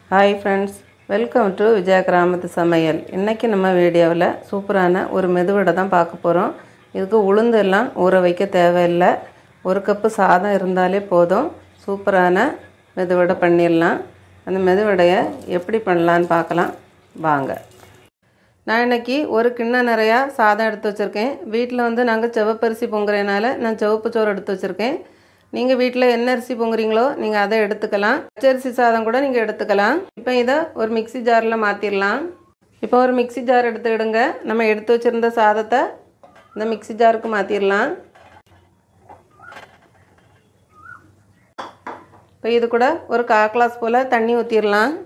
Hi friends, welcome to Vijaya கிராமத்து சமையல். இன்றைக்கி நம்ம வீடியோவில் சூப்பரான ஒரு மெதுவடை தான் பார்க்க போகிறோம். இதுக்கு உளுந்து எல்லாம் ஊற வைக்க தேவையில்லை. ஒரு கப்பு சாதம் இருந்தாலே போதும், சூப்பரான மெதுவடை பண்ணிடலாம். அந்த மெதுவடையை எப்படி பண்ணலான்னு பார்க்கலாம் வாங்க. நான் இன்றைக்கி ஒரு கிண்ணம் நிறையா சாதம் எடுத்து வச்சுருக்கேன். வீட்டில் நாங்கள் சிவப்பரிசி பொங்குறதுனால நான் சிவப்பு சோறு எடுத்து வச்சுருக்கேன். நீங்கள் வீட்டில் என்ன அரிசி பொங்குறீங்களோ நீங்கள் அதை எடுத்துக்கலாம். பச்சரிசி சாதம் கூட நீங்கள் எடுத்துக்கலாம். இப்போ இதை ஒரு மிக்சி ஜாரில் மாற்றிடலாம். இப்போ ஒரு மிக்சி ஜார் எடுத்துக்கிடுங்க. நம்ம எடுத்து வச்சுருந்த சாதத்தை இந்த மிக்சி ஜாருக்கு மாற்றிடலாம். இப்போ இது கூட ஒரு 1/4 கிளாஸ் போல் தண்ணி ஊற்றிடலாம்.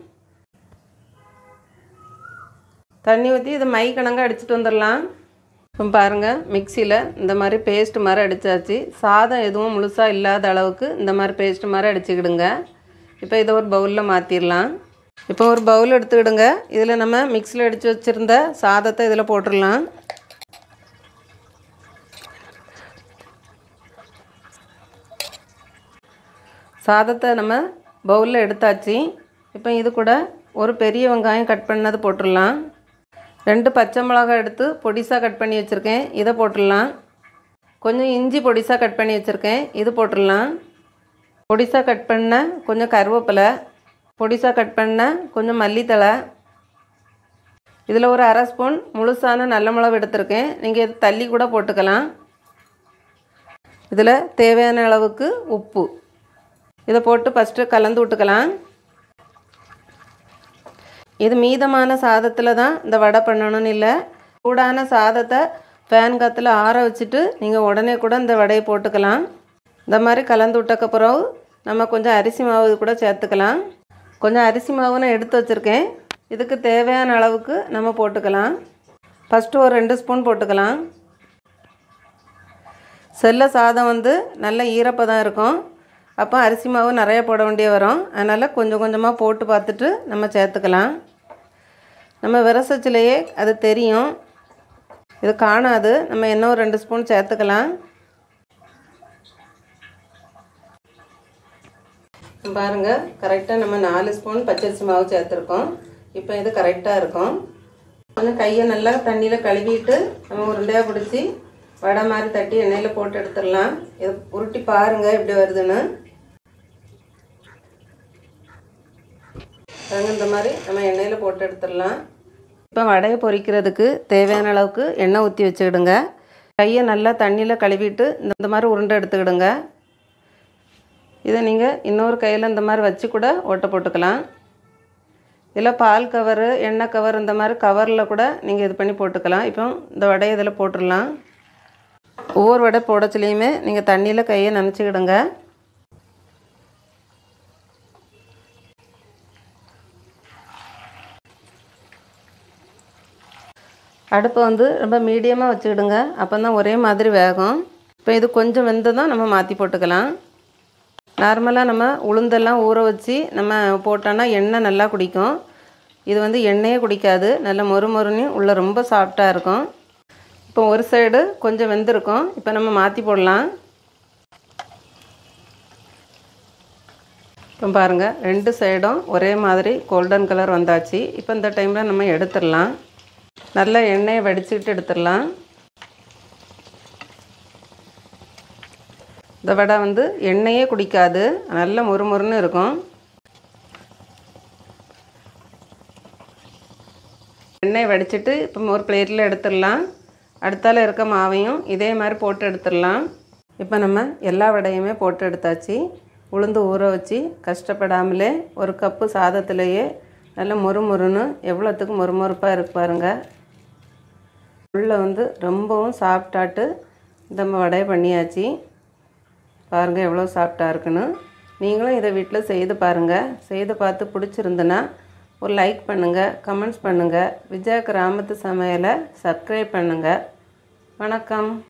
தண்ணி ஊற்றி இதை மை கணங்க அடிச்சுட்டு வந்துடலாம். இப்போ பாருங்கள், மிக்சியில் இந்த மாதிரி பேஸ்ட் மாதிரி அடித்தாச்சு. சாதம் எதுவும் முழுசாக இல்லாத அளவுக்கு இந்த மாதிரி பேஸ்ட் மாதிரி அடிச்சுக்கிடுங்க. இப்போ இதை ஒரு பவுலில் மாற்றிடலாம். இப்போ ஒரு பவுல் எடுத்துக்கிடுங்க. இதில் நம்ம மிக்சியில் அடித்து வச்சுருந்த சாதத்தை இதில் போட்டுடலாம். சாதத்தை நம்ம பவுலில் எடுத்தாச்சு. இப்போ இது கூட ஒரு பெரிய வெங்காயம் கட் பண்ணது போட்டுடலாம். 2 பச்சை மிளகாய் எடுத்து பொடிசாக கட் பண்ணி வச்சுருக்கேன், இதை போட்டுடலாம். கொஞ்சம் இஞ்சி பொடிசாக கட் பண்ணி வச்சுருக்கேன், இது போட்டுடலாம். பொடிசாக கட் பண்ண கொஞ்சம் கருவேப்பிலை, பொடிசாக கட் பண்ண கொஞ்சம் மல்லித்தழை. இதில் ஒரு 1/2 ஸ்பூன் முழுசான நல்ல மிளகு எடுத்திருக்கேன், நீங்கள் இது தள்ளி கூட போட்டுக்கலாம். இதில் தேவையான அளவுக்கு உப்பு, இதை போட்டு ஃபஸ்ட்டு கலந்து விட்டுக்கலாம். இது மீதமான சாதத்தில் தான் இந்த வடை பண்ணணும்னு இல்லை. சூடான சாதத்தை ஃபேன் காற்றுல ஆற வச்சுட்டு நீங்கள் உடனே கூட இந்த வடையை போட்டுக்கலாம். இந்த மாதிரி கலந்து விட்டக்கப்புறம் நம்ம கொஞ்சம் அரிசி மாவு கூட சேர்த்துக்கலாம். கொஞ்சம் அரிசி மாவு நான் எடுத்து வச்சுருக்கேன். இதுக்கு தேவையான அளவுக்கு நம்ம போட்டுக்கலாம். ஃபஸ்ட்டு ஒரு 2 ஸ்பூன் போட்டுக்கலாம். செல்ல சாதம் நல்ல ஈரப்பதம் இருக்கும். அப்போ அரிசி மாவு நிறைய போட வேண்டிய வரும். அதனால் கொஞ்சம் கொஞ்சமாக போட்டு பார்த்துட்டு நம்ம சேர்த்துக்கலாம். நம்ம விரசச்சிலையே அது தெரியும், இது காணாது. நம்ம இன்னும் 2 ஸ்பூன் சேர்த்துக்கலாம். பாருங்கள், கரெக்டாக நம்ம 4 ஸ்பூன் பச்சரிசி மாவு சேர்த்துருக்கோம். இப்போ இது கரெக்டாக இருக்கும். கொஞ்சம் கையை நல்லா தண்ணியில் கழுவிட்டு நம்ம உருண்டையாக பிடிச்சி வடை மாதிரி தட்டி எண்ணெயில் போட்டு எடுத்துடலாம். இது உருட்டி பாருங்கள் எப்படி வருதுன்னு. இந்த மாதிரி நம்ம எண்ணெயில் போட்டு எடுத்துடலாம். இப்போ வடையை பொரிக்கிறதுக்கு தேவையான அளவுக்கு எண்ணெய் ஊற்றி வச்சுக்கிடுங்க. கையை நல்லா தண்ணியில் கழுவிட்டு இந்த மாதிரி உருண்டை எடுத்துக்கிடுங்க. இதை நீங்கள் இன்னொரு கையில் இந்த மாதிரி வச்சு கூட ஓட்டை போட்டுக்கலாம். இதில் பால் கவரு, எண்ணெய் கவர், இந்த மாதிரி கவரில் கூட நீங்கள் இது பண்ணி போட்டுக்கலாம். இப்போ இந்த வடையை இதில் போட்டுடலாம். ஒவ்வொரு வடை போடச்சுலேயுமே நீங்கள் தண்ணியில் கையை நனைச்சிக்கிடுங்க. அடுப்பை ரொம்ப மீடியமாக வச்சுக்கிடுங்க. அப்போ தான் ஒரே மாதிரி வேகும். இப்போ இது கொஞ்சம் வெந்ததும் நம்ம மாற்றி போட்டுக்கலாம். நார்மலாக நம்ம உளுந்தெல்லாம் ஊற வச்சு நம்ம போட்டோன்னா எண்ணெய் நல்லா குடிக்கும். இது எண்ணெயே குடிக்காது. நல்லா மொறுமொறுன்னு உள்ள ரொம்ப சாஃப்டாக இருக்கும். இப்போ ஒரு சைடு கொஞ்சம் வெந்திருக்கும். இப்போ நம்ம மாற்றி போடலாம். இப்போ பாருங்கள், 2 சைடும் ஒரே மாதிரி கோல்டன் கலர் வந்தாச்சு. இப்போ இந்த டைமில் நம்ம எடுத்துடலாம். நல்லா எண்ணெயை வடிச்சுக்கிட்டு எடுத்துடலாம். இந்த வடை எண்ணெயே குடிக்காது, நல்ல மொறுமொறுன்னு இருக்கும். எண்ணெயை வடிச்சிட்டு இப்போ ஒரு பிளேட்டில் எடுத்துடலாம். அடுத்தால இருக்க மாவையும் இதே மாதிரி போட்டு எடுத்துடலாம். இப்போ நம்ம எல்லா வடையுமே போட்டு எடுத்தாச்சு. உளுந்து ஊற வச்சு கஷ்டப்படாமலே ஒரு கப்பு சாதத்துலேயே நல்ல மொறுமொறுன்னு எவ்வளோத்துக்கு மொறுமொறுப்பாக இருக்கு பாருங்கள். உள்ள ரொம்பவும் சாஃப்டாட்டு நம்ம வடையை பண்ணியாச்சு. பாருங்கள் எவ்வளோ சாஃப்டாக இருக்குன்னு. நீங்களும் இதை வீட்டில் செய்து பாருங்கள். செய்து பார்த்து பிடிச்சிருந்துன்னா ஒரு லைக் பண்ணுங்கள், கமெண்ட்ஸ் பண்ணுங்கள். விஜயா கிராமத்து சமையலை சப்ஸ்கிரைப் பண்ணுங்கள். வணக்கம்.